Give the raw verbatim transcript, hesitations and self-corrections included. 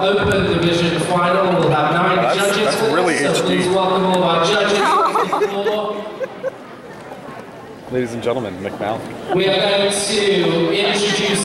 open division final. We'll have nine that's, judges. That's really so H D. please welcome all of our judges. Ladies and gentlemen, Mick. We are going to introduce